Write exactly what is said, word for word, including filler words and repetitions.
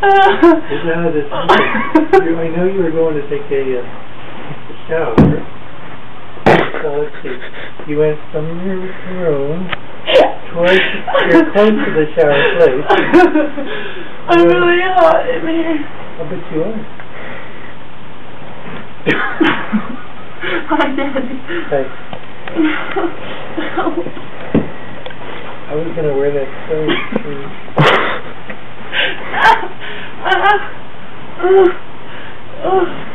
Now this, you, I know you were going to take a, uh, a shower. So let's see. You went from your room towards, you're close to the shower place. I'm really hot in here. I bet you are. Hi, Daddy. Hey. I was going to wear that skirt for you. Ah, ah, ah, ah.